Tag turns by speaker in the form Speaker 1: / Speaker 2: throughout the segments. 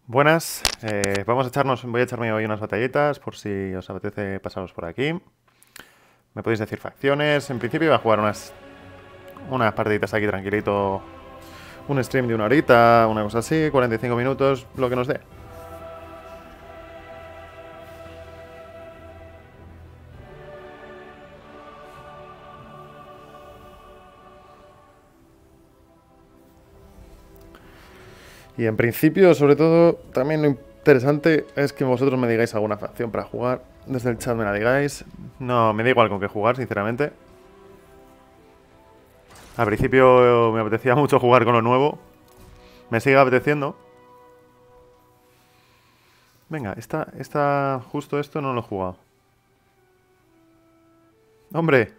Speaker 1: Buenas, voy a echarme hoy unas batallitas por si os apetece pasaros por aquí. Me podéis decir facciones. En principio iba a jugar unas partiditas aquí tranquilito. Un stream de una horita, una cosa así, 45 minutos, lo que nos dé. Y en principio, sobre todo, también lo interesante es que vosotros me digáis alguna facción para jugar. Desde el chat me la digáis. No, me da igual con qué jugar, sinceramente. Al principio me apetecía mucho jugar con lo nuevo. Me sigue apeteciendo. Venga, justo esto no lo he jugado. ¡Hombre!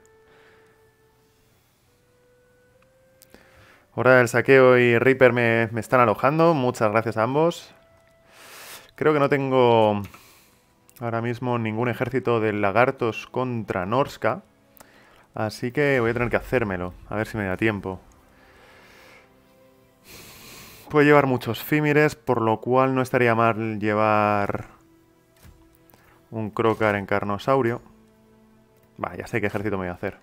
Speaker 1: Hora del saqueo y Reaper me están alojando. Muchas gracias a ambos. Creo que no tengo ahora mismo ningún ejército de lagartos contra Norska. Así que voy a tener que hacérmelo. A ver si me da tiempo. Puede llevar muchos Fímires, por lo cual no estaría mal llevar un Crocar en Carnosaurio. Va, ya sé qué ejército me voy a hacer.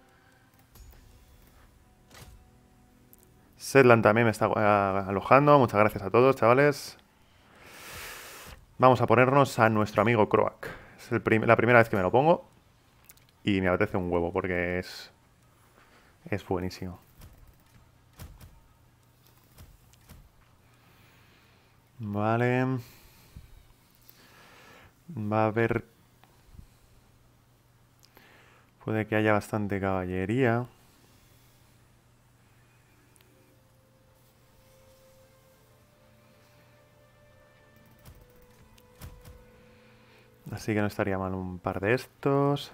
Speaker 1: Setland también me está alojando. Muchas gracias a todos, chavales. Vamos a ponernos a nuestro amigo Croak. Es la primera vez que me lo pongo. Y me apetece un huevo porque es buenísimo. Vale. Va a haber... Puede que haya bastante caballería. Así que no estaría mal un par de estos.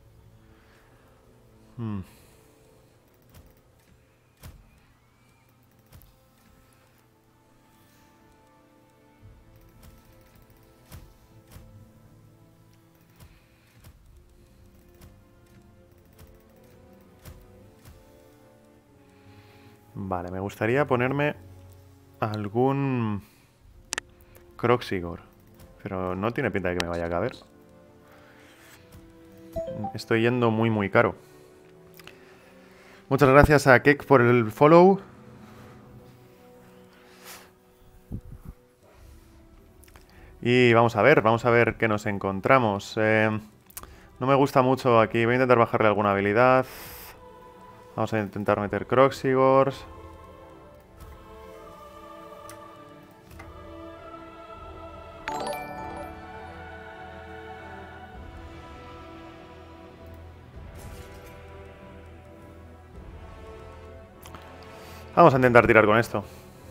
Speaker 1: Vale, me gustaría ponerme algún Croxigor. Pero no tiene pinta de que me vaya a caber. Estoy yendo muy caro. Muchas gracias a Kek por el follow. Y vamos a ver qué nos encontramos. No me gusta mucho aquí. Voy a intentar bajarle alguna habilidad. Vamos a intentar meter Croxigors. Vamos a intentar tirar con esto.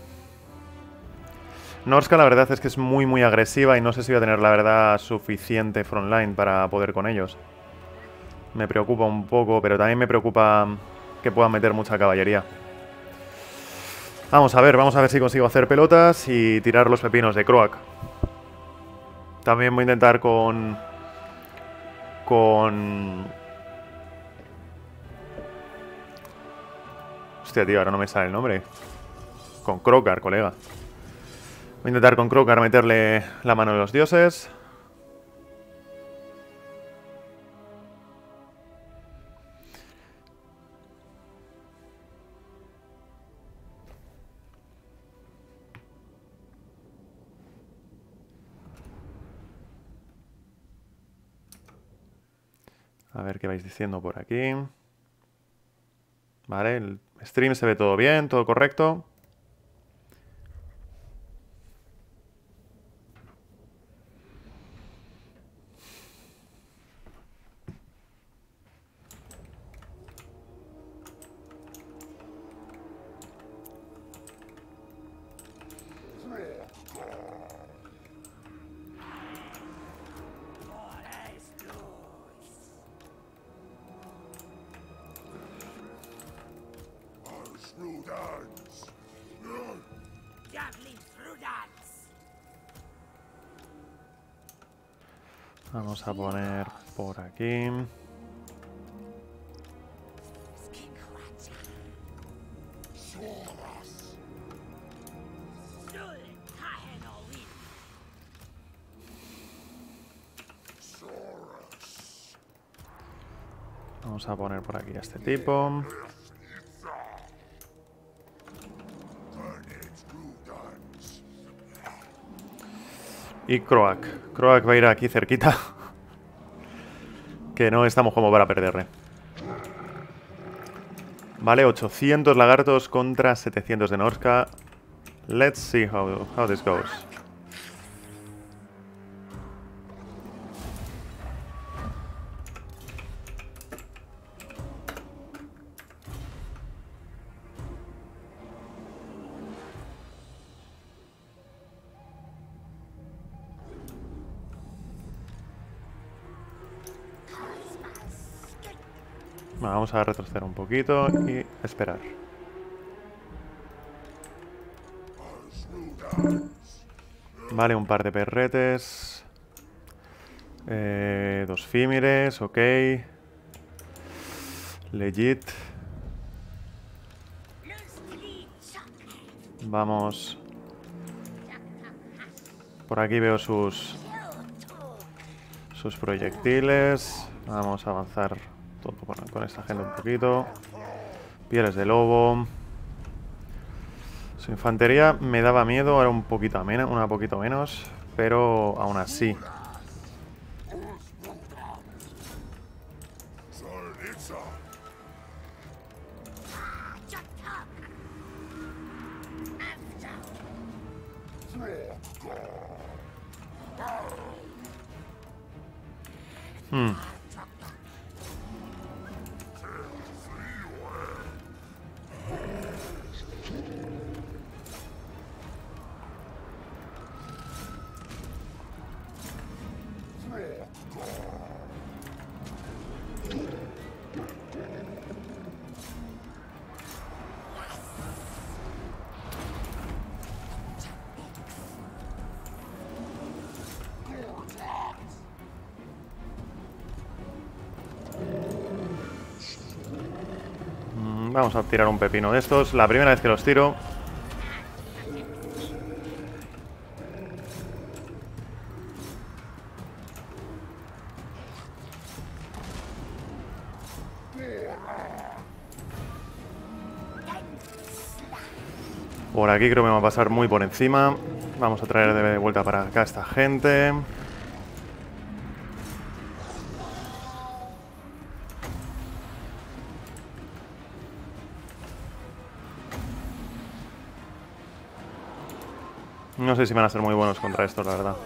Speaker 1: Norska la verdad es que es muy agresiva y no sé si voy a tener la verdad suficiente frontline para poder con ellos. Me preocupa un poco, pero también me preocupa que puedan meter mucha caballería. Vamos a ver si consigo hacer pelotas y tirar los pepinos de Croak. También voy a intentar con... Hostia, tío, ahora no me sale el nombre. Con Crocar, colega. Voy a intentar con Crocar meterle la mano de los dioses. A ver qué vais diciendo por aquí. Vale, el stream se ve todo bien, todo correcto. Vamos a poner por aquí. Vamos a poner por aquí a este tipo. Y Croak. Croak va a ir aquí cerquita. Que no estamos como para perderle. Vale, 800 lagartos contra 700 de Norska. Let's see how this goes. Vamos a retroceder un poquito y esperar. Vale, un par de perretes. 2 fímires, ok. Legit. Vamos. Por aquí veo sus proyectiles. Vamos a avanzar todo con esta gente un poquito. Pieles de lobo. Su infantería me daba miedo, ahora un poquito menos, pero aún así. Vamos a tirar un pepino de estos. La primera vez que los tiro. Por aquí creo que me va a pasar muy por encima. Vamos a traer de vuelta para acá a esta gente. No sé si van a ser muy buenos contra esto, la verdad.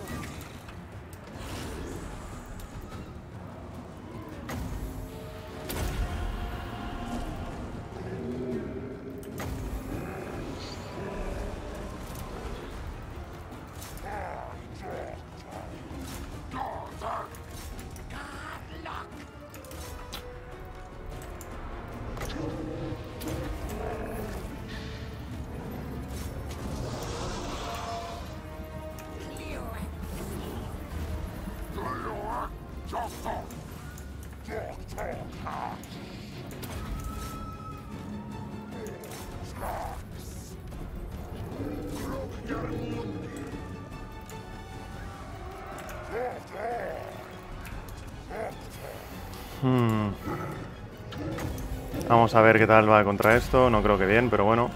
Speaker 1: Vamos a ver qué tal va contra esto. No creo que bien, pero bueno.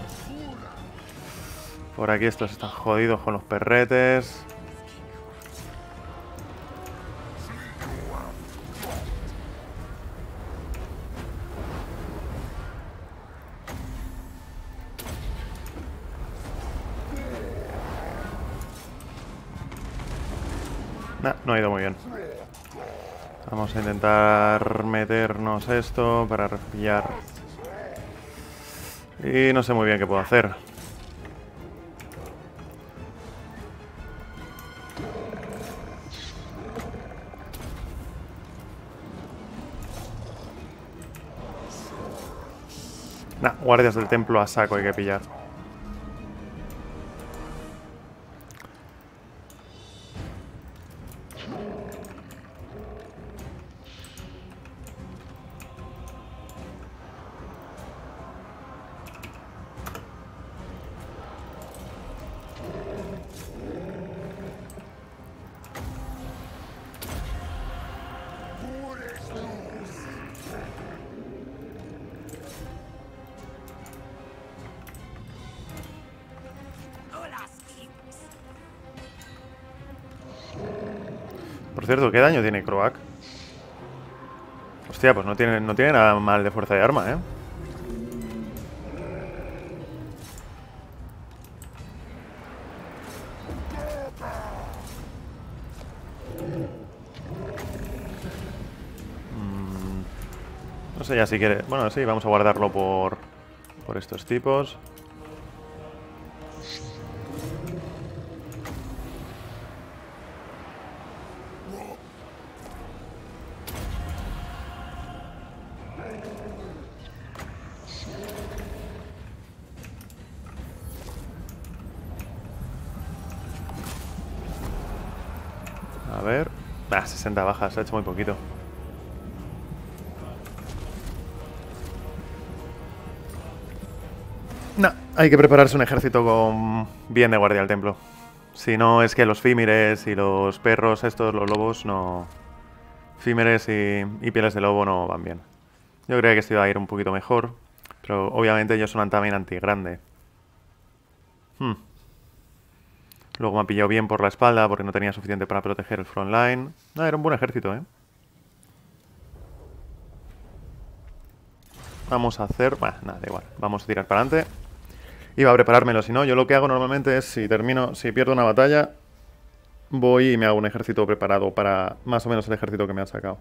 Speaker 1: Por aquí estos están jodidos con los perretes. Nah, no ha ido muy bien. Vamos a intentar meternos esto para refriar. Y no sé muy bien qué puedo hacer. Nah, guardias del templo a saco hay que pillar. cierto, ¿qué daño tiene Croak? Hostia, pues no tiene nada mal de fuerza de arma, ¿eh? No sé ya si quiere... Bueno, sí, vamos a guardarlo por estos tipos. A ver... 60 bajas, se ha hecho muy poquito. No, hay que prepararse un ejército con bien de guardia al templo. Si no, es que los fímires y los perros estos, los lobos, no... Fímires y pieles de lobo no van bien. Yo creía que esto iba a ir un poquito mejor, pero obviamente ellos son también anti-grande. Luego me ha pillado bien por la espalda porque no tenía suficiente para proteger el frontline. Era un buen ejército, ¿eh? Vamos a hacer... nada, da igual. Vamos a tirar para adelante. Iba a preparármelo, si no, yo lo que hago normalmente es, si pierdo una batalla, voy y me hago un ejército preparado para más o menos el ejército que me han sacado.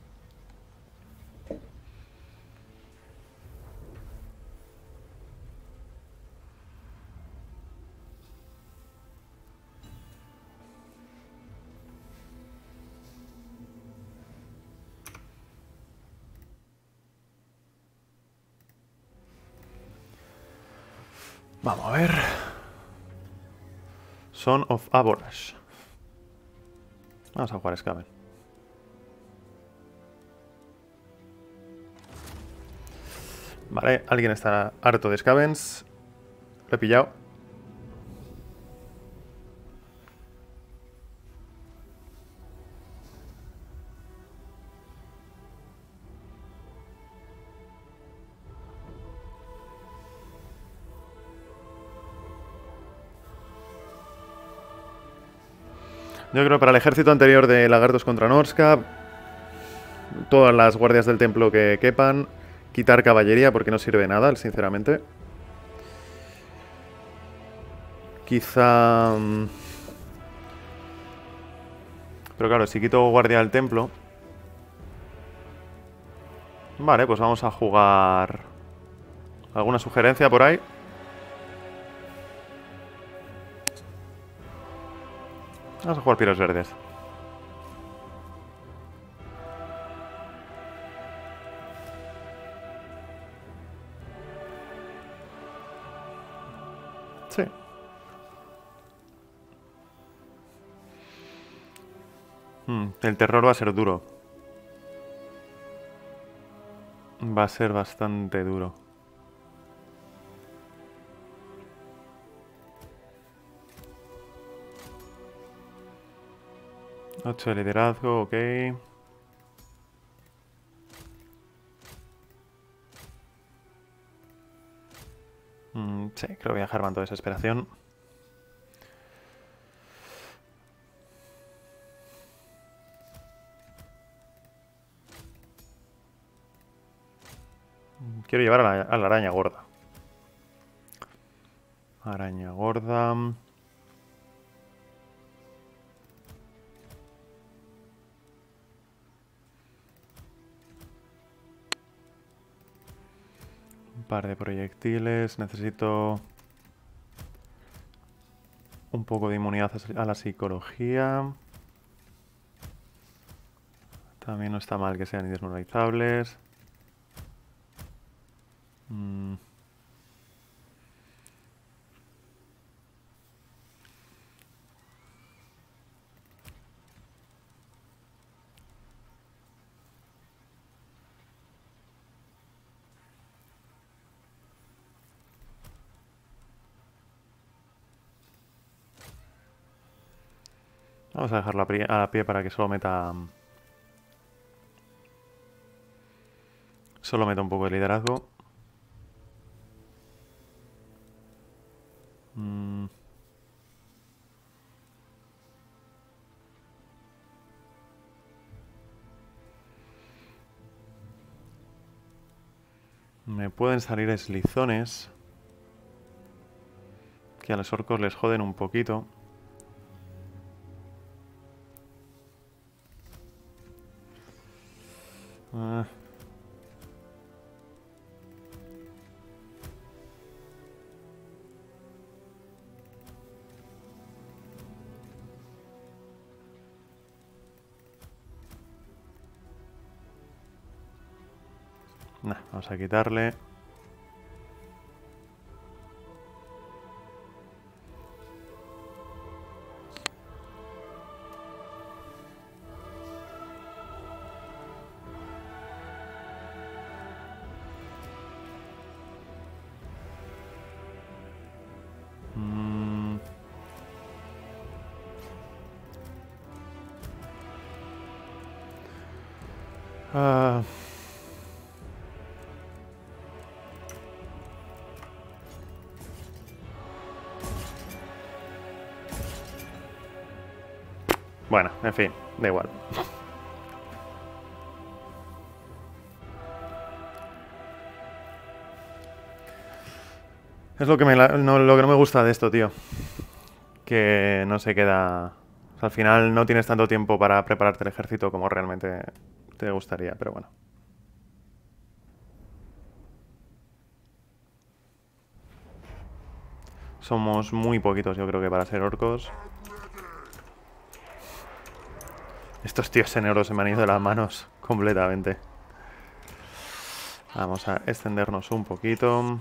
Speaker 1: Vamos a ver. Son of Aborash. Vamos a jugar Skaven. Vale, alguien está harto de Skavens. Lo he pillado. Yo creo que para el ejército anterior de Lagartos contra Norska, todas las guardias del templo que quepan, quitar caballería porque no sirve de nada, sinceramente. Quizá... Pero claro, si quito guardia del templo... Vale, pues vamos a jugar... ¿Alguna sugerencia por ahí? Vamos a jugar piros verdes. Sí. El terror va a ser duro. Va a ser bastante duro. 8 de liderazgo, ok. Sí, creo que voy a dejar manto de desesperación. Quiero llevar a la araña gorda. Araña gorda. Un par de proyectiles. Necesito un poco de inmunidad a la psicología. También no está mal que sean indesmoralizables. Vamos a dejarlo a pie para que solo meta... Solo meta un poco de liderazgo. Me pueden salir eslizones que a los orcos les joden un poquito. Nah, vamos a quitarle. Bueno, en fin, da igual. Es lo que, lo que no me gusta de esto, tío. Que no se queda... O sea, al final no tienes tanto tiempo para prepararte el ejército como realmente te gustaría, pero bueno. Somos muy poquitos, yo creo que para ser orcos. Estos tíos negros se me han ido de las manos completamente. Vamos a extendernos un poquito.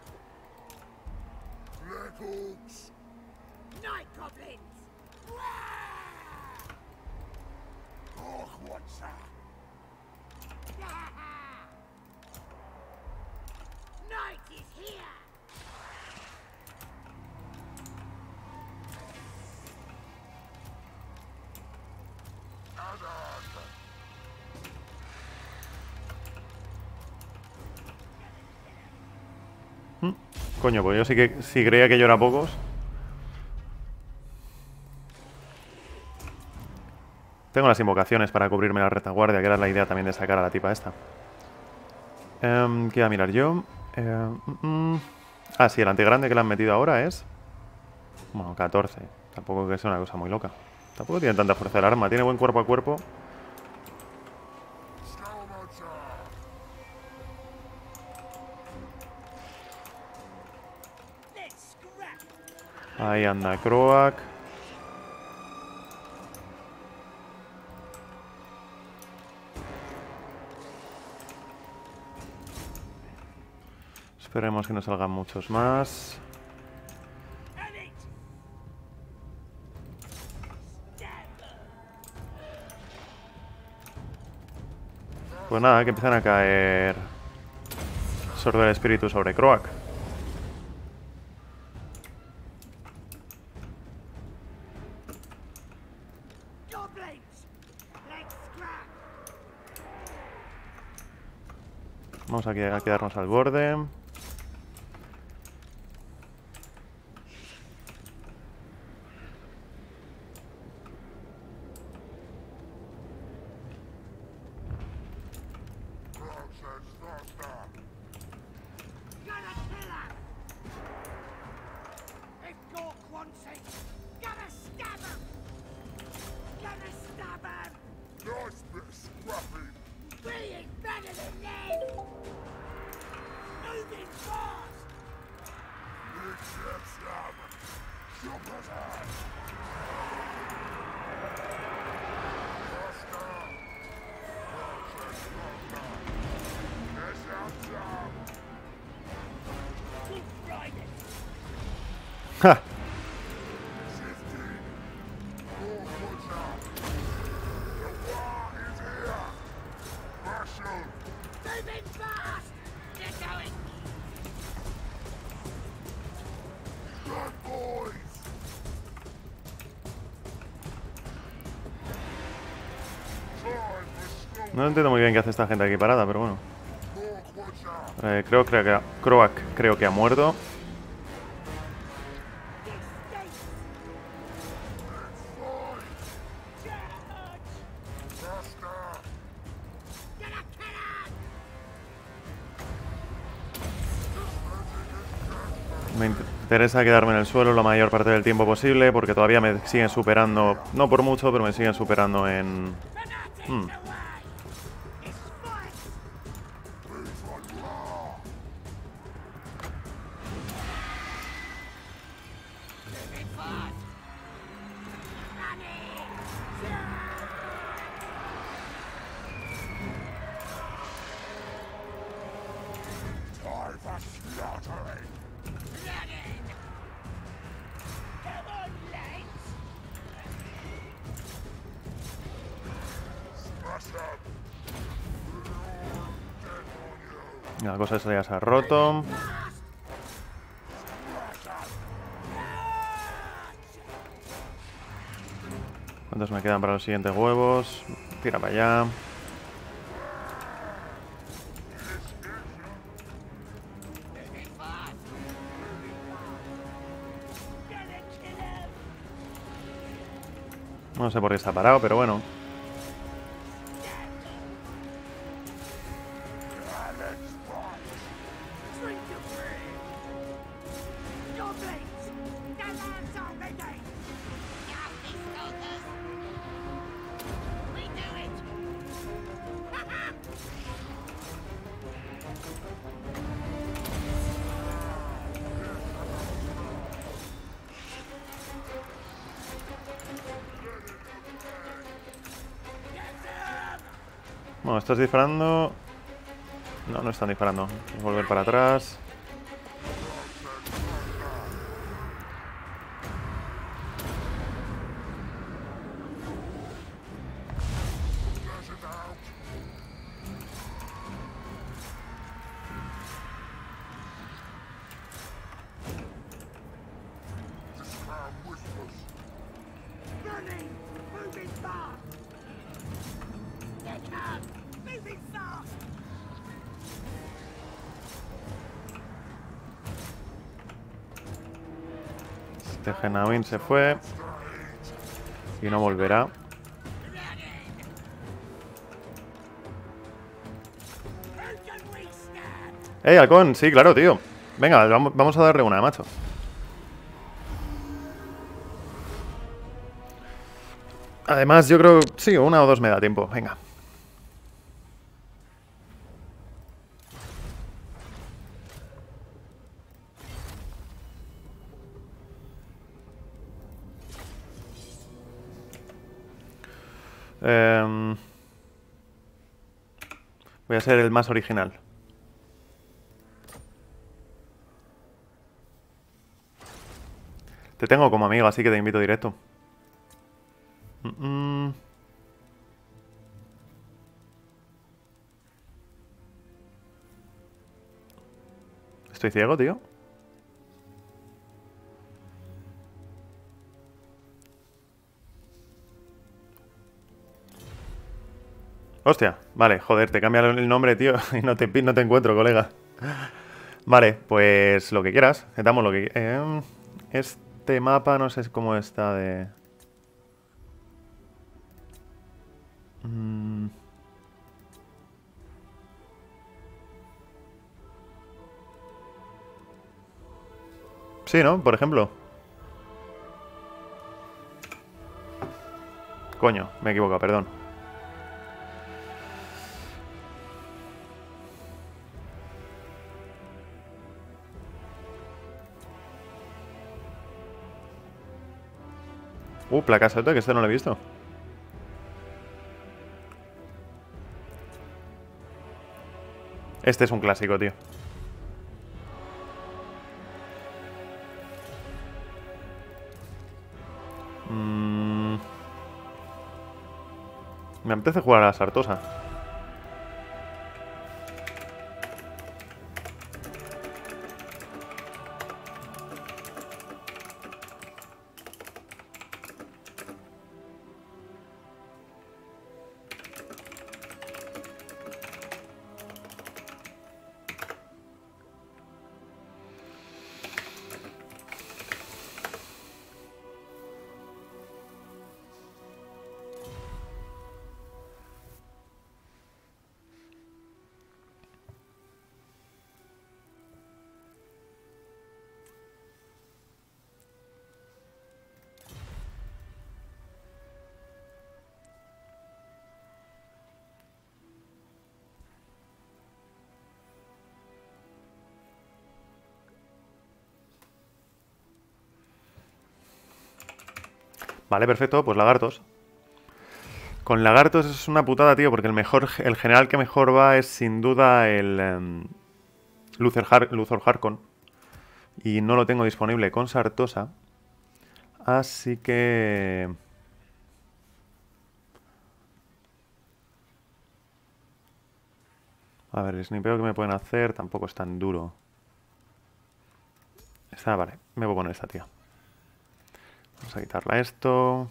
Speaker 1: Coño, pues yo sí creía que yo era pocos. Tengo las invocaciones para cubrirme la retaguardia, que era la idea también de sacar a la tipa esta. ¿Qué voy a mirar yo? Ah, sí, el antigrande que le han metido ahora es... Bueno, 14. Tampoco que sea una cosa muy loca. Tampoco tiene tanta fuerza el arma. Tiene buen cuerpo a cuerpo. Ahí anda Croak. Esperemos que no salgan muchos más. Pues nada, que empiezan a caer Sordo del Espíritu sobre Croak. Vamos a quedarnos al borde. ¡Ja! No entiendo muy bien qué hace esta gente aquí parada, pero bueno. Croak creo que ha muerto. Me interesa quedarme en el suelo la mayor parte del tiempo posible porque todavía me siguen superando, no por mucho, pero me siguen superando en... La cosa esa ya se ha roto. ¿Cuántos me quedan para los siguientes huevos? Tira para allá. No sé por qué está parado, pero bueno. Bueno, ¿estás disparando? No, no están disparando. Voy a volver para atrás. Este Genawin se fue. Y no volverá. ¡Ey, halcón! Sí, claro, tío. Venga, vamos a darle una, macho. Además, yo creo... Sí, una o dos me da tiempo. Venga. Voy a ser el más original. Te tengo como amigo, así que te invito directo. ¿Estoy ciego, tío? Hostia, vale, joder, te cambia el nombre, tío, y no te encuentro, colega. Vale, pues lo que quieras, damos lo que... este mapa no sé cómo está de... Sí, ¿no? Por ejemplo. Coño, me he equivocado, perdón. Placa Soto, que esto no lo he visto. Este es un clásico, tío. Me apetece jugar a la Sartosa. Vale, perfecto, pues lagartos. Con lagartos es una putada, tío, porque el general que mejor va es sin duda el Luthor Harkon. Y no lo tengo disponible con Sartosa. Así que... A ver, el snipeo que me pueden hacer tampoco es tan duro. Esta, vale, me voy a poner esta, tía. Vamos a quitarla esto.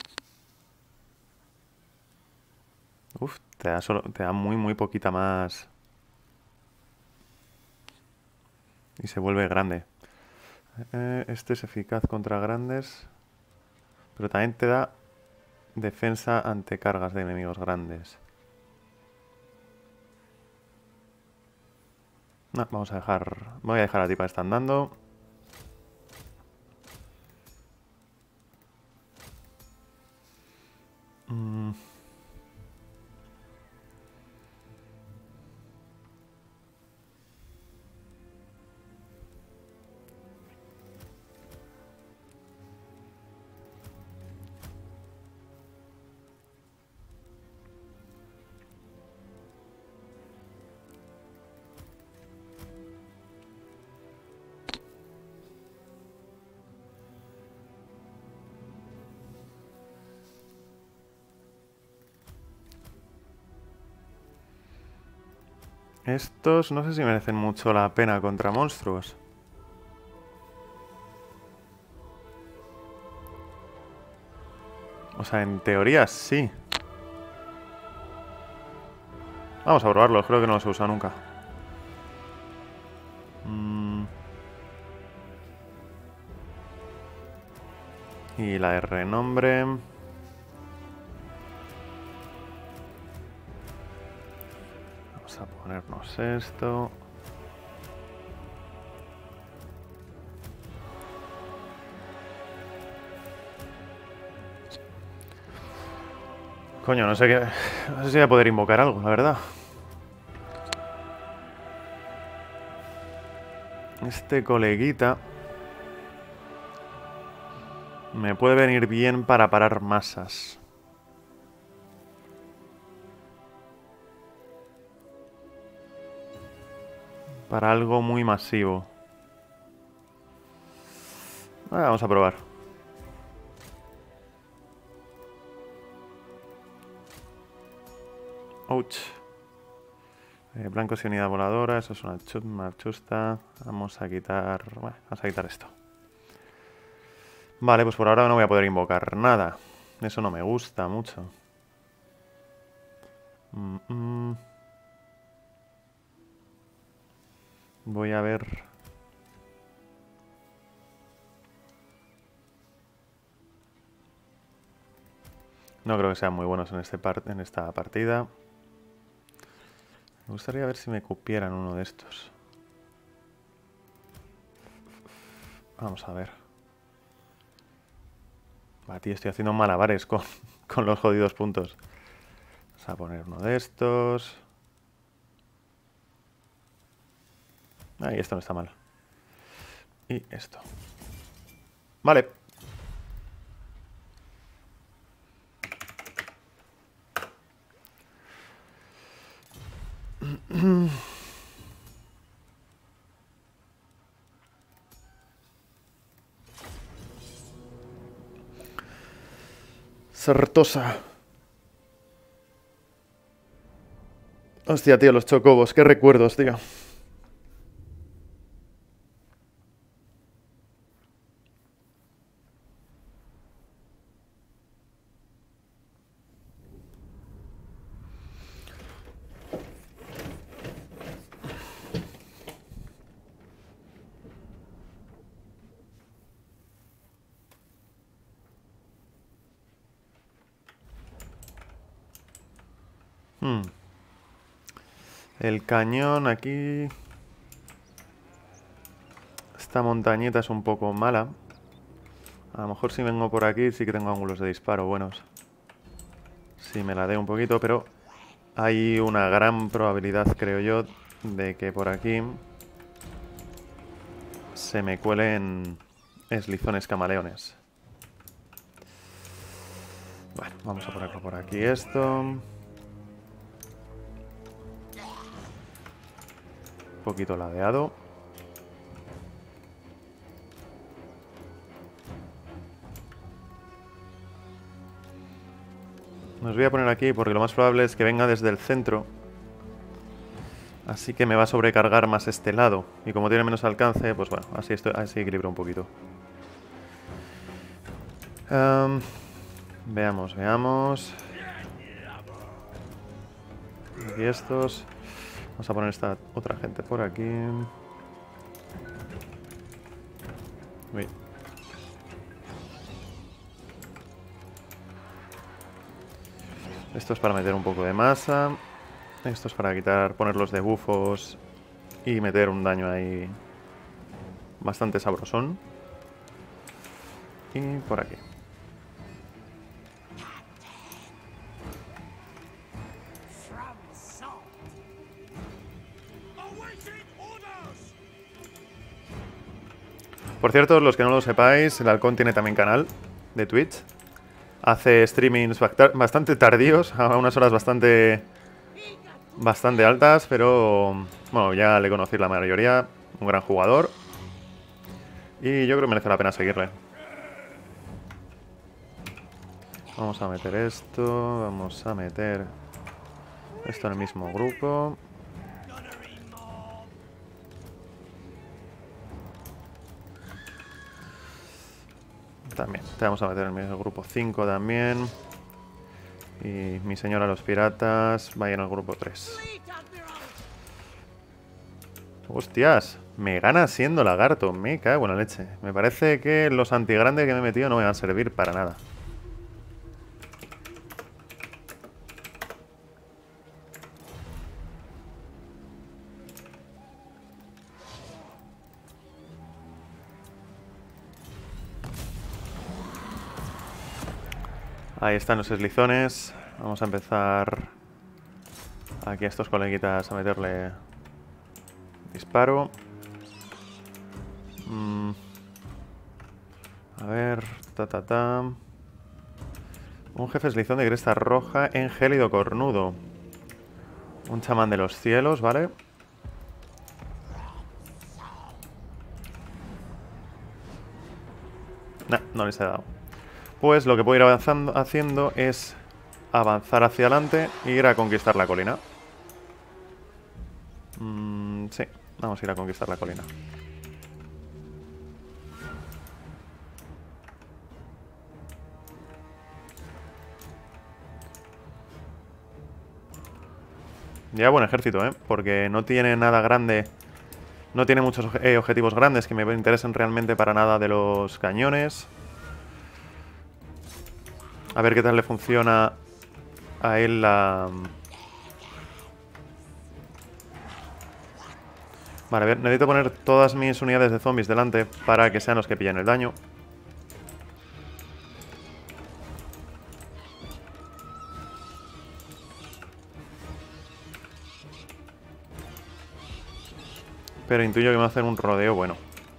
Speaker 1: Uf, te da muy poquita más. Y se vuelve grande. Este es eficaz contra grandes. Pero también te da defensa ante cargas de enemigos grandes. No, vamos a dejar... Voy a dejar a la tipa esta andando. Estos no sé si merecen mucho la pena contra monstruos. O sea, en teoría sí. Vamos a probarlos, creo que no los he usado nunca. Y la de renombre. Vamos a ponernos esto. Coño, no sé qué. No sé si voy a poder invocar algo, la verdad. Este coleguita me puede venir bien para parar masas. Para algo muy masivo. Vamos a probar. Ouch. Blancos y unidad voladora, eso es una marchusta. Vamos a quitar... Bueno, vamos a quitar esto. Vale, pues por ahora no voy a poder invocar nada. Eso no me gusta mucho. Voy a ver... No creo que sean muy buenos en esta partida. Me gustaría ver si me cupieran uno de estos. Vamos a ver. Va, tío, estoy haciendo malabares con los jodidos puntos. Vamos a poner uno de estos. Ahí, esto no está mal. Y esto. Vale. Sartosa. Hostia, tío, los chocobos. Qué recuerdos, tío. El cañón aquí... Esta montañita es un poco mala. A lo mejor si vengo por aquí sí que tengo ángulos de disparo buenos. Si me la dé un poquito, pero hay una gran probabilidad, creo yo, de que por aquí se me cuelen eslizones camaleones. Bueno, vamos a ponerlo por aquí esto. Un poquito ladeado. Os voy a poner aquí porque lo más probable es que venga desde el centro. Así que me va a sobrecargar más este lado. Y como tiene menos alcance, pues bueno, así equilibro un poquito. Veamos. Aquí estos. Vamos a poner esta otra gente por aquí. Uy. Esto es para meter un poco de masa. Esto es para poner los debufos y meter un daño ahí bastante sabrosón. Y por aquí. Por cierto, los que no lo sepáis, el halcón tiene también canal de Twitch. Hace streamings bastante tardíos, a unas horas bastante altas, pero bueno, ya le conocí la mayoría. Un gran jugador. Y yo creo que merece la pena seguirle. Vamos a meter esto. Vamos a meter esto en el mismo grupo. También, te vamos a meter en el grupo 5 también. Y mi señora los piratas vaya en el grupo 3. Hostias, me gana siendo lagarto. Me cago en la leche. Me parece que los antigrandes que me he metido no me van a servir para nada. Ahí están los eslizones. Vamos a empezar aquí a estos coleguitas a meterle disparo. A ver, Un jefe eslizón de cresta roja en gélido cornudo. Un chamán de los cielos, ¿vale? Nah, no les he dado. Pues lo que puedo ir haciendo es avanzar hacia adelante e ir a conquistar la colina. Sí, vamos a ir a conquistar la colina. Ya buen ejército, porque no tiene nada grande. No tiene muchos objetivos grandes que me interesen realmente para nada de los cañones. A ver qué tal le funciona a él la... Vale, a ver, necesito poner todas mis unidades de zombies delante para que sean los que pillen el daño. Pero intuyo que me va a hacer un rodeo bueno.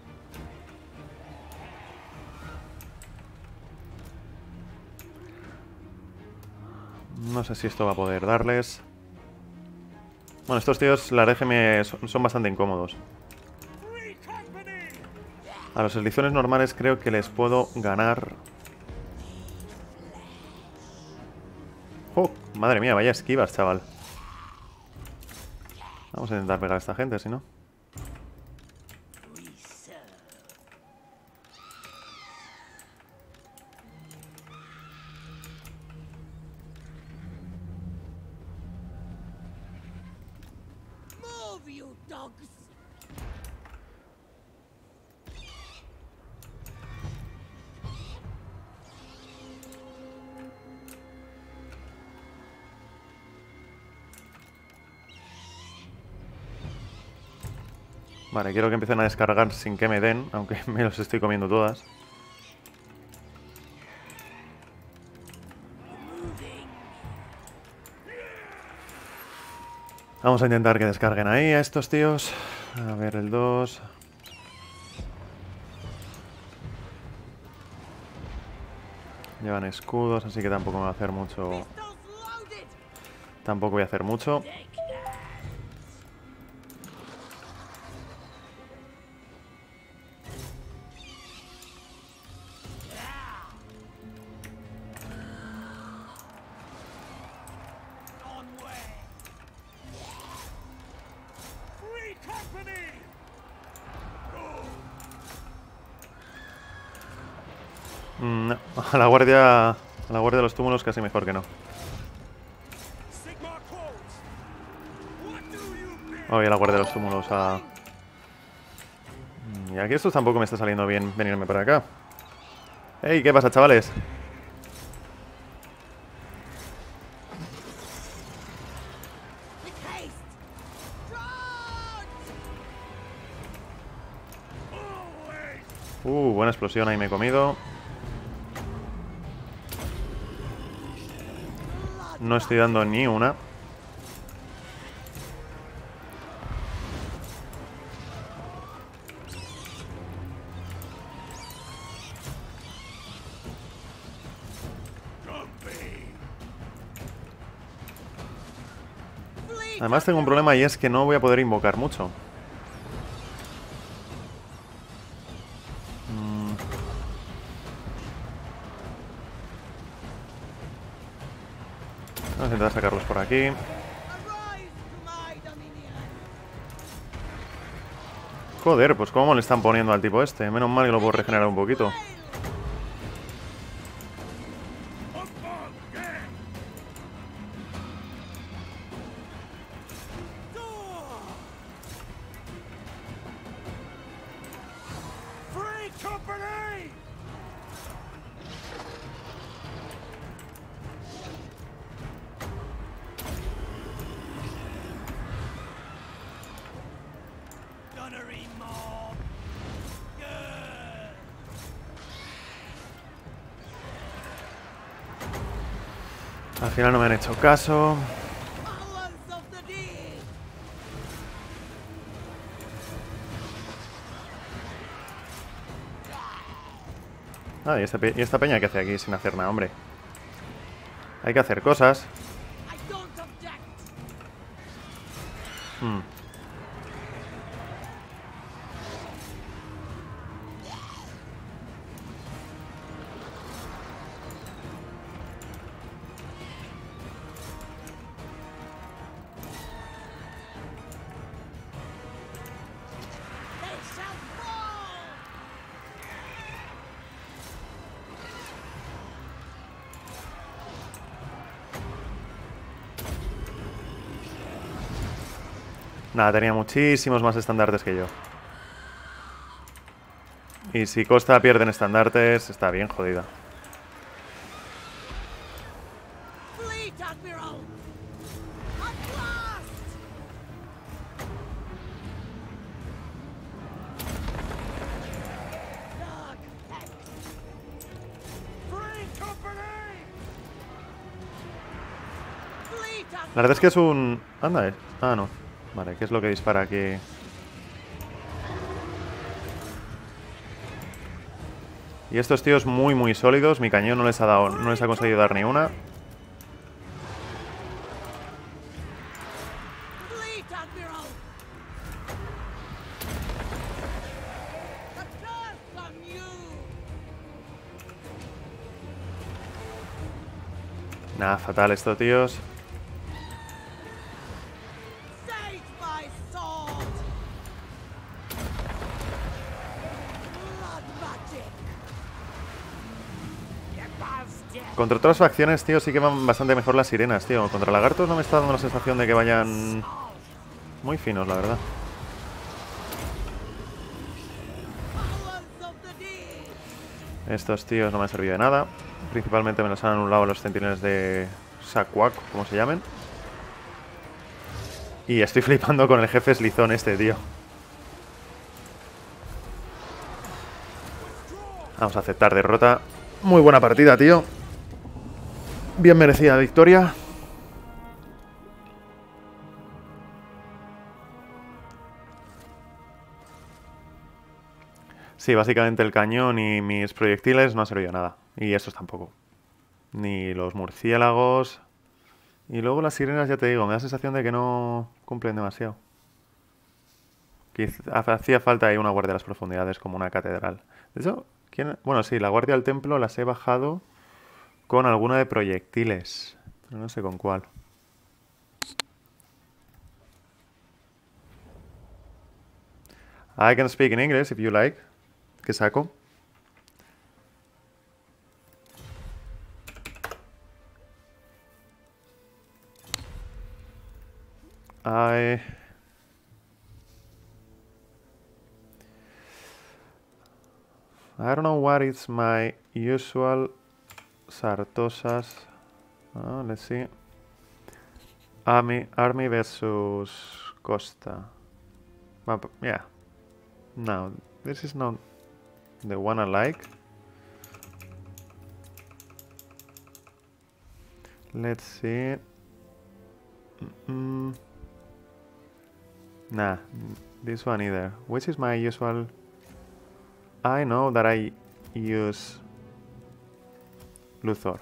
Speaker 1: No sé si esto va a poder darles. Bueno, estos tíos, la RGM son bastante incómodos. A los eslizones normales creo que les puedo ganar. ¡Oh! Madre mía, vaya esquivas, chaval. Vamos a intentar pegar a esta gente, si no. Vale, quiero que empiecen a descargar sin que me den, aunque me los estoy comiendo todas. Vamos a intentar que descarguen ahí a estos tíos. A ver, el 2. Llevan escudos, así que tampoco me va a hacer mucho. Tampoco voy a hacer mucho. No, a la guardia de los túmulos casi mejor que no. Voy a la guardia de los túmulos a... Y aquí esto tampoco me está saliendo bien venirme para acá. ¡Ey! ¿Qué pasa, chavales? Buena explosión, ahí me he comido. No estoy dando ni una. Además tengo un problema y es que no voy a poder invocar mucho. Vamos a intentar sacarlos por aquí. Joder, pues cómo le están poniendo al tipo este. Menos mal que lo puedo regenerar un poquito. Al final no me han hecho caso. Ah, ¿y esta peña qué hace aquí sin hacer nada, hombre? Hay que hacer cosas. Nada, tenía muchísimos más estandartes que yo. Y si Costa pierde en estandartes, está bien jodida. La verdad es que es un... Anda, Ah, no. Vale, ¿qué es lo que dispara aquí? Y estos tíos muy sólidos. Mi cañón no les ha conseguido dar ni una. Nada, fatal esto, tíos. Contra otras facciones, tío, sí que van bastante mejor las sirenas, tío. Contra lagartos no me está dando la sensación de que vayan muy finos, la verdad. Estos tíos no me han servido de nada. Principalmente me los han anulado los centinelas de Sakwak, como se llamen. Y estoy flipando con el jefe Slizón este, tío. Vamos a aceptar derrota. Muy buena partida, tío. Bien merecida victoria. Sí, básicamente el cañón y mis proyectiles no han servido de nada. Y estos tampoco. Ni los murciélagos. Y luego las sirenas, ya te digo, me da la sensación de que no cumplen demasiado. Hacía falta ahí una guardia de las profundidades como una catedral. De hecho, bueno, sí, la guardia del templo las he bajado con alguna de proyectiles. Pero no sé con cuál. I can speak in English if you like. ¿Qué saco? I don't know what is my usual Sartosas. Oh, let's see. Army versus Costa. Yeah. No, this is not the one I like. Let's see. Nah, this one either. Which is my usual? I know that I use Luthor.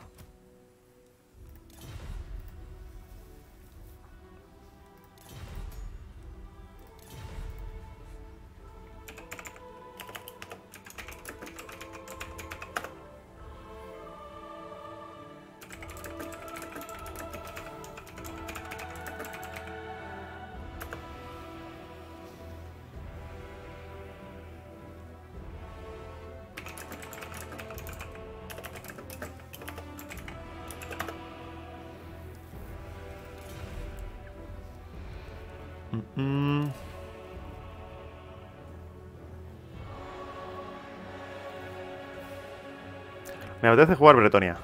Speaker 1: Me apetece jugar Bretonia.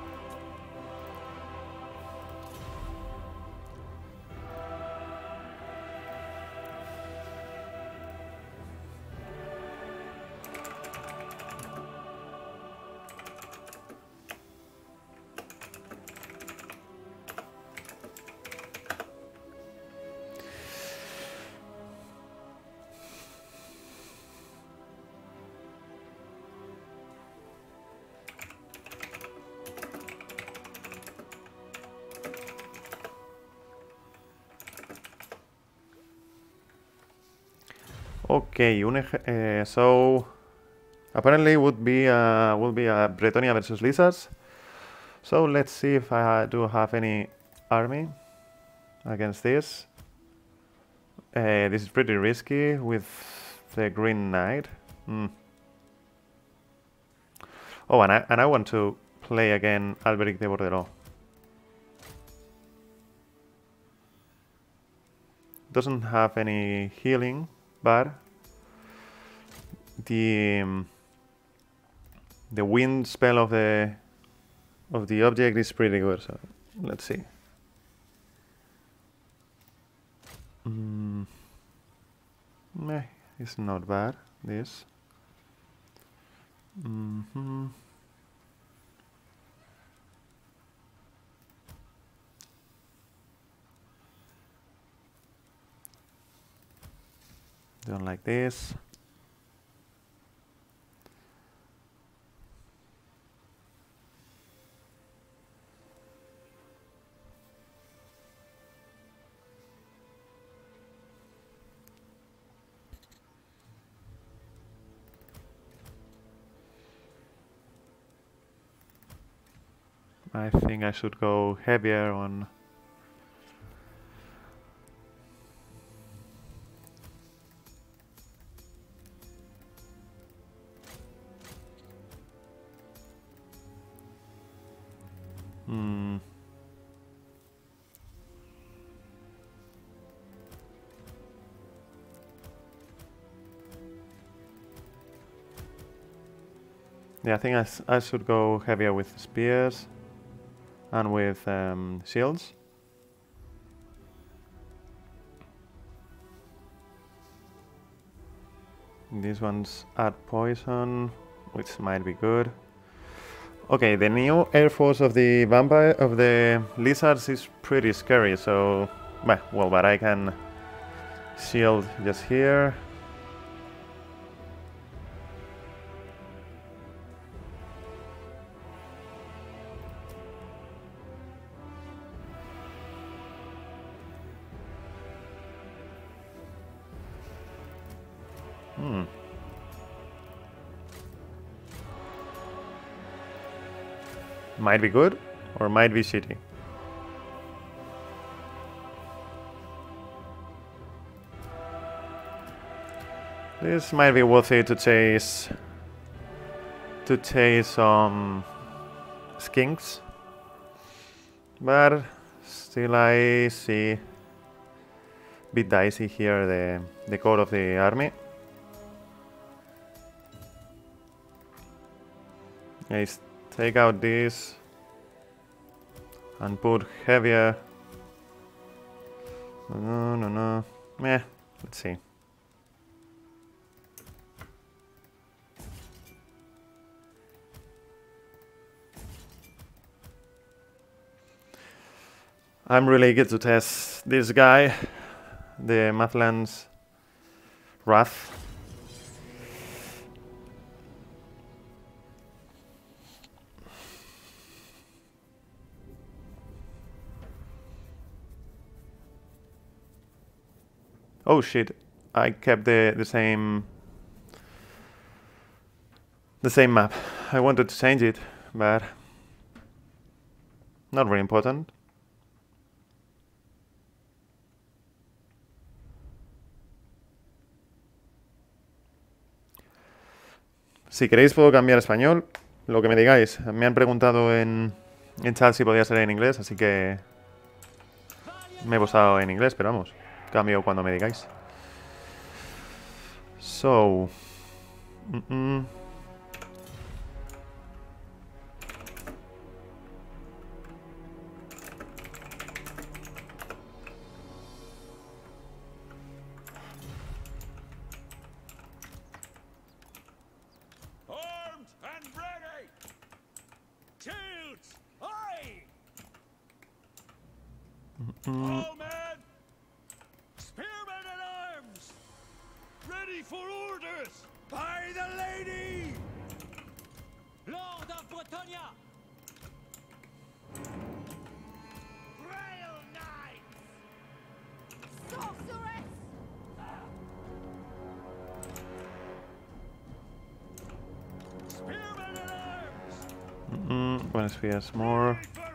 Speaker 1: Okay, so apparently would be a Bretonia versus Lizards. So let's see if I do have any army against this. This is pretty risky with the Green Knight. Oh, and I want to play again Alberic de Bordeaux. Doesn't have any healing, but the wind spell of the object is pretty good. So let's see. It's not bad. This. Don't like this. I think I should go heavier on. Yeah, I think I should go heavier with spears and with shields. These ones add poison, which might be good. Okay, the new air force of the lizards is pretty scary. So, well, but I can shield just here. Might be good or might be shitty. This might be worth it to chase some skinks, but still I see bit dicey here the core of the army. Let's take out this and put heavier. No. Meh. Let's see. I'm really eager to test this guy, the Mathlands Wrath. Oh shit! I kept the same map. I wanted to change it, but not very important. Si queréis puedo cambiar a español, lo que me digáis. Me han preguntado en chat si podía ser en inglés, así que me he posado en inglés, pero vamos, cambio cuando me digáis. So...
Speaker 2: All men! Spearmen at arms! Ready for orders! By the lady! Lord of Bretonia! Grail Knights! Sorceress! Spearmen at arms!
Speaker 1: Buenos días, more.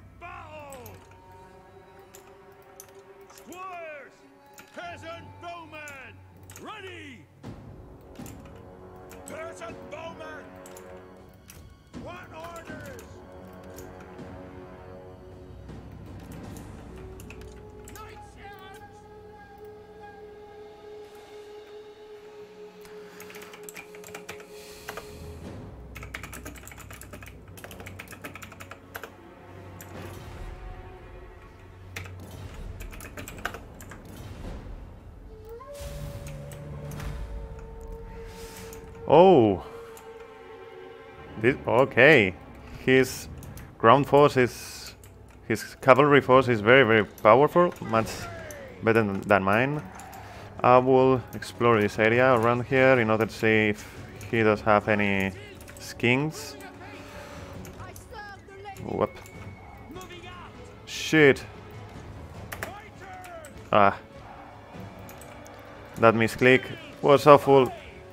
Speaker 1: Oh, okay. His ground force is, his cavalry force is very, very powerful, much better than mine. I will explore this area around here in order to see if he does have any skins. Whoop. Shit. Ah. That misclick was awful.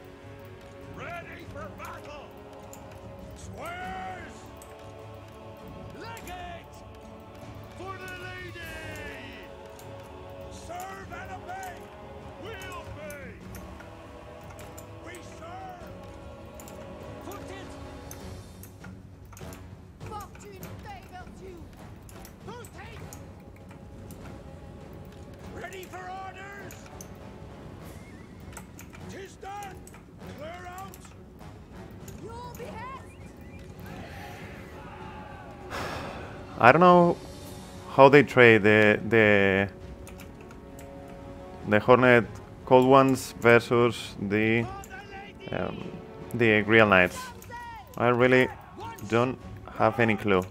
Speaker 1: I don't know how they trade the Hornet Cold Ones versus the Grail Knights. I really don't have any clue.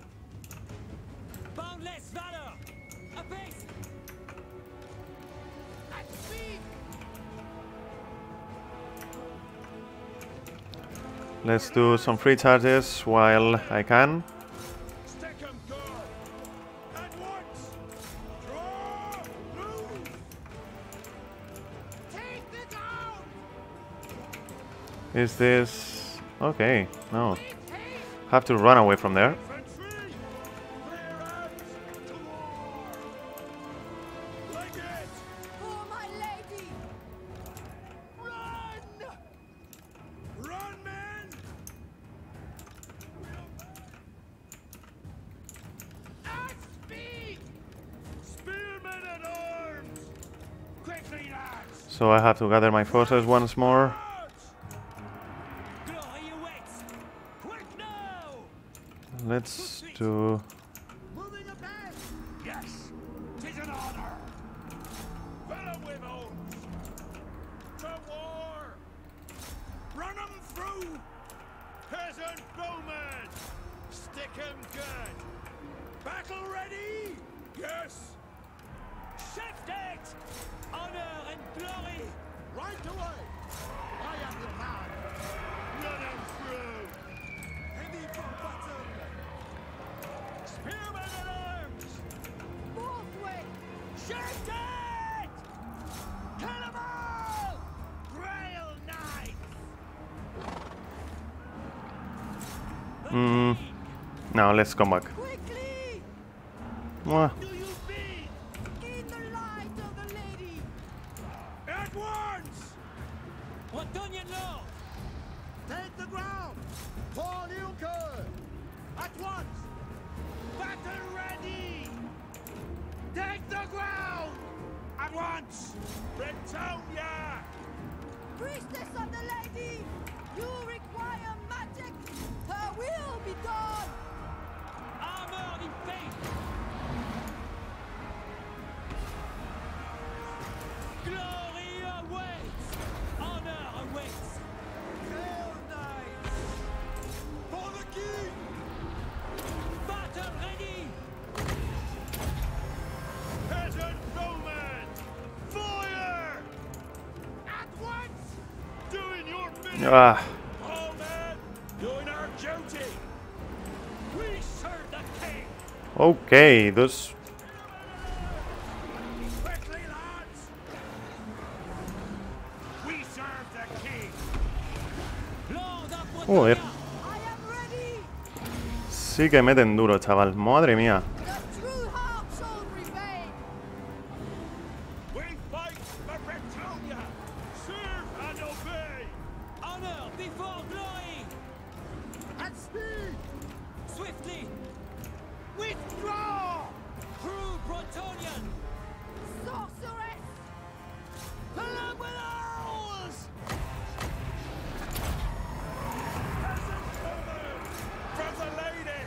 Speaker 1: Let's do some free charges while I can. Is this... Okay, no. Have to run away from there.
Speaker 2: Infantry! Clear out! To war! Like it!
Speaker 3: For my lady!
Speaker 2: Run! Run, men! At speed! Spearmen at arms! Quickly, lads!
Speaker 1: So I have to gather my forces once more.
Speaker 2: March! Glory awaits! Quick now!
Speaker 1: Let's do...
Speaker 2: Moving ahead! Yes! 'Tis an honor! Follow with oaths! To war! Run 'em through! Peasant bowmen! Stick 'em good! Battle ready? Yes! Shift it! Honor and glory! Right away! I am the man! Run 'em through! Heavy for bottom! Spearmen at arms!
Speaker 3: Both way!
Speaker 2: Shift it! Kill 'em all! Grail knights!
Speaker 1: Now let's come back.
Speaker 3: Quickly!
Speaker 1: Mwah.
Speaker 2: Do you feed?
Speaker 3: In the light of the lady!
Speaker 2: At once!
Speaker 4: Bretonnian Lord!
Speaker 2: Take the ground! For Luke! At once! Battle ready! Take the ground! At once! Bretonia!
Speaker 3: Priestess of the lady! You require magic! Her will be done!
Speaker 4: Armor in faith! Glory awaits! Honor awaits!
Speaker 2: Grail knights! For the king!
Speaker 4: Battle ready!
Speaker 2: Peasant bowmen! Fire! At once! Doing your bidding!
Speaker 1: Ah,
Speaker 2: All men, doing our duty! We serve the king!
Speaker 1: okay, those...
Speaker 2: Quickly, lads! We serve the king!
Speaker 4: Lord of
Speaker 1: Joder.
Speaker 4: Bretonia!
Speaker 3: I am ready!
Speaker 1: Sí que meten duro, chaval. Madre mía.
Speaker 3: The true heart shall prevail!
Speaker 2: We fight for Bretonia! Serve and obey!
Speaker 4: Honor before glory!
Speaker 2: At speed!
Speaker 4: Swiftly!
Speaker 2: Withdraw!
Speaker 4: True Bretonian!
Speaker 3: Sorceress!
Speaker 2: Fill 'em with owls! Peasant woman! From the lady!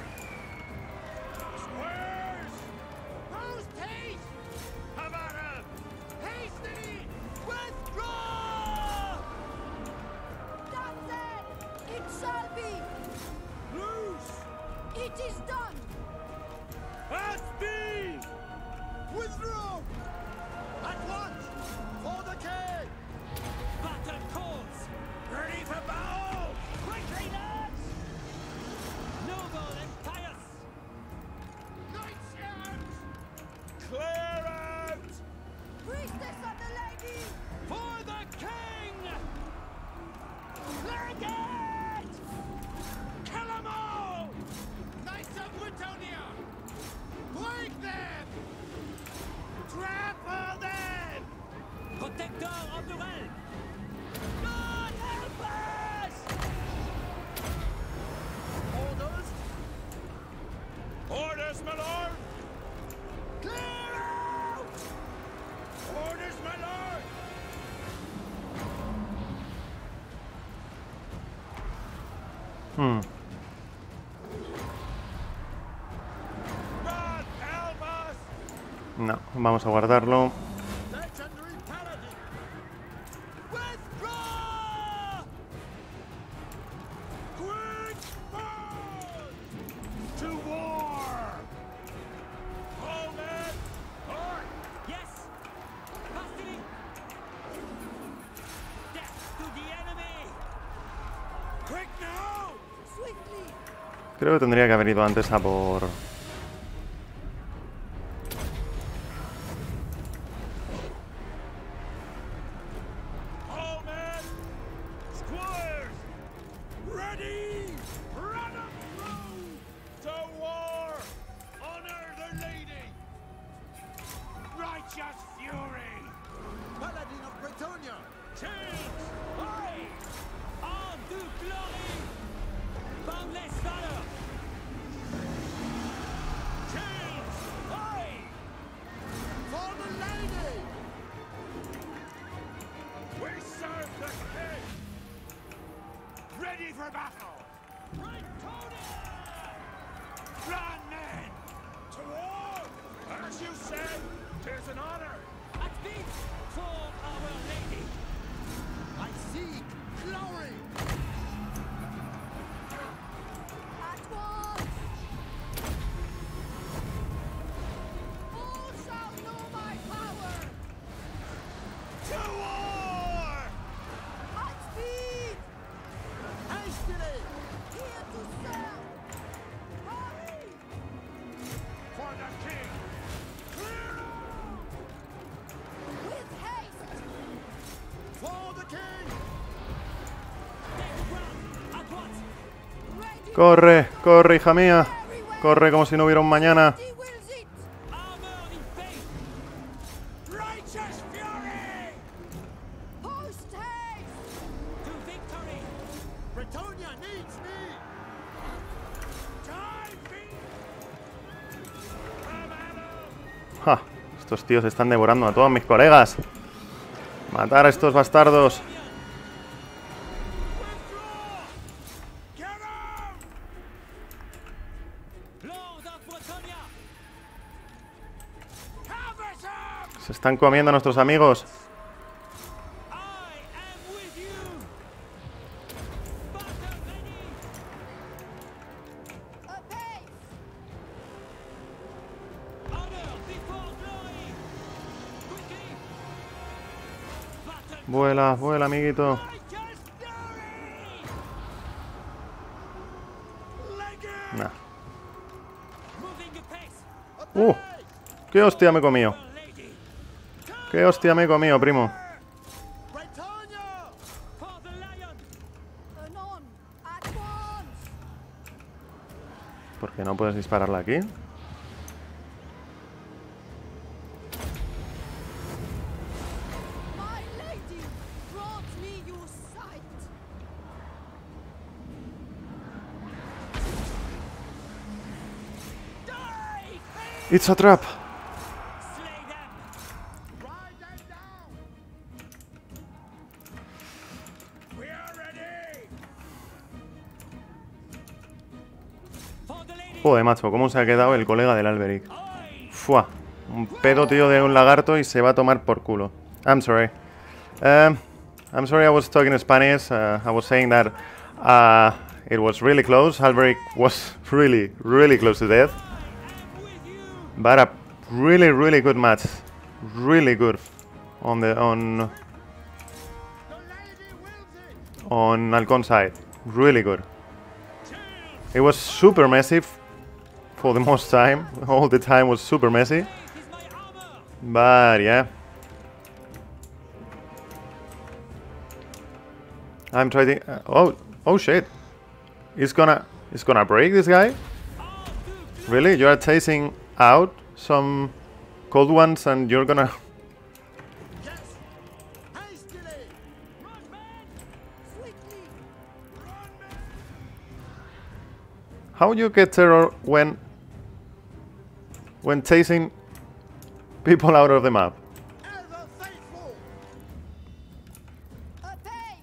Speaker 2: Squares! Post haste! Come at 'em! Hastily! Withdraw!
Speaker 3: That's it! It shall be!
Speaker 2: Loose!
Speaker 3: It is done!
Speaker 2: At speed! Withdraw! At once! For the king!
Speaker 4: Battle calls!
Speaker 2: Ready for battle!
Speaker 4: Quickly, lads! Noble and pious!
Speaker 2: Knights errant! Clear out!
Speaker 3: Priestess of the lady!
Speaker 4: For the king!
Speaker 2: Like it! Kill 'em all! Knights of Bretonia! Break them! Trample them!
Speaker 4: Protector of the realm!
Speaker 2: God help us! Orders? Orders, my lord! Clear out! Orders, my lord! God help us!
Speaker 1: No, vamos a guardarlo.
Speaker 2: Legendary paladin! Withdraw! Quick march! To war! All men, march!
Speaker 4: Yes! Hastily! Death to the enemy!
Speaker 2: Quick now!
Speaker 3: Swiftly!
Speaker 1: Creo que tendría que haber ido antes a por...
Speaker 2: All men, squires! Ready for battle! Run, men! To war! As you said, 'tis an honor!
Speaker 4: At peace for our lady.
Speaker 2: I see glory!
Speaker 3: At once! All shall know my power!
Speaker 2: To war!
Speaker 3: At speed!
Speaker 2: Hastily!
Speaker 3: Here to serve! Hurry!
Speaker 2: For the king! Clear out!
Speaker 3: With haste!
Speaker 2: For the king!
Speaker 4: Take ground at once.
Speaker 3: Ready!
Speaker 1: Corre, corre, hija mía.
Speaker 3: Everywhere!
Speaker 1: Corre como si no hubiera un mañana.
Speaker 3: He wills it!
Speaker 4: Armor in faith.
Speaker 2: Righteous fury!
Speaker 3: Post haste!
Speaker 4: To victory.
Speaker 2: Bretonia needs me! Time beat!
Speaker 1: Ja, estos tíos están devorando a todos mis colegas. Matar a estos bastardos.
Speaker 2: Get up!
Speaker 4: Lord of Bretonia.
Speaker 2: Have it up!
Speaker 1: Se están comiendo a nuestros amigos.
Speaker 4: I am with you. Battle ready.
Speaker 3: Apace!
Speaker 4: Honor before glory. Quickly. Battle.
Speaker 1: Vuela, vuela, amiguito.
Speaker 4: Righteous fury.
Speaker 2: Legend!
Speaker 1: Nah.
Speaker 4: Moving apace.
Speaker 1: ¡Qué hostia me he comido!
Speaker 4: Our lady.
Speaker 1: ¡Qué hostia me he comido, primo!
Speaker 2: Bretonia!
Speaker 4: For the lion.
Speaker 3: Anon! At once!
Speaker 1: ¿Por qué no puedes dispararla aquí?
Speaker 3: My lady brought me your sight!
Speaker 4: Die.
Speaker 1: It's a trap.
Speaker 4: Slay them.
Speaker 2: Ride them down! We are ready!
Speaker 4: For the lady.
Speaker 1: Joder, macho, cómo se ha quedado el colega del Alberic.
Speaker 4: Aye.
Speaker 1: Fua. Un pedo, tío, de un lagarto y se va a tomar por culo. I'm sorry. I'm sorry I was talking in Spanish. I was saying that it was really close. Alberic was really, really close to death.
Speaker 4: I'm with you.
Speaker 1: But a really, really good match. Really good. On
Speaker 2: The lady wills it!
Speaker 1: on Halcon's side. Really good. It was super messy for the most time. All the time was super messy.
Speaker 4: Is my armor.
Speaker 1: But yeah. I'm trying. Oh shit! It's gonna break this guy.
Speaker 4: All to
Speaker 1: Really? You are chasing out some cold ones, and you're gonna.
Speaker 2: Yes! Hastily!
Speaker 4: run, man.
Speaker 3: Swiftly!
Speaker 2: Run, men!
Speaker 1: How you get terror when chasing people out of the map?
Speaker 2: Ever faithful!
Speaker 3: Apace!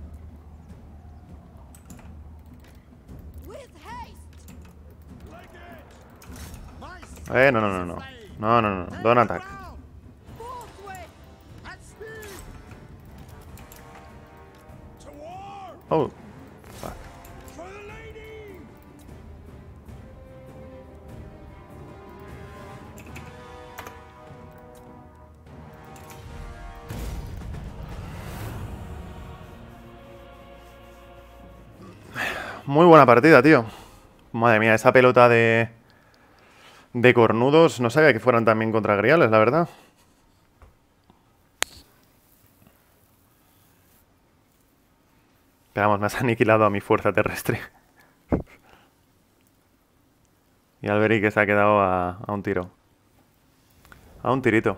Speaker 3: With haste!
Speaker 2: Legend! My
Speaker 1: No, no, no, no. No, no, no, no. Don't attack.
Speaker 3: Forthwith!
Speaker 2: At speed! To war!
Speaker 1: Oh, fuck.
Speaker 2: For the lady!
Speaker 1: Muy buena partida, tío. Madre mía, esa pelota de cornudos. No sabía que fueran también contra griales, la verdad. Pero vamos, me has aniquilado a mi fuerza terrestre. Y Alberic que se ha quedado a un tiro. A un tirito.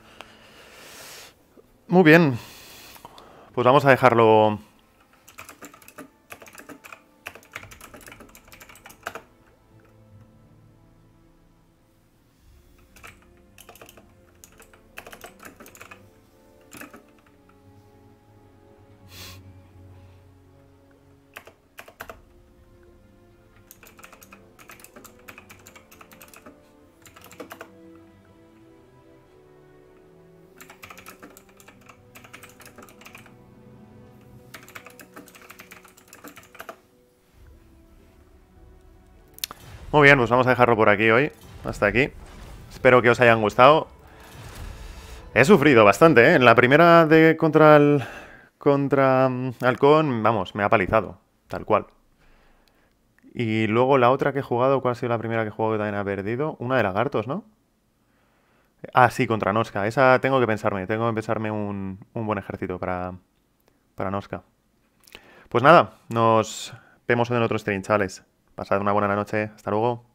Speaker 1: Muy bien. Pues vamos a dejarlo Muy bien, pues vamos a dejarlo por aquí hoy. Hasta aquí. Espero que os hayan gustado. He sufrido bastante, ¿eh? En la primera de contra Halcón, vamos, me ha palizado. Tal cual. Y luego la otra que he jugado, ¿cuál ha sido la primera que he jugado que también ha perdido? Una de lagartos, ¿no? Ah, sí, contra Noska. Esa tengo que pensarme un buen ejército para Noska. Pues nada, nos vemos en otro stream, chavales. Pasad una buena noche. Hasta luego.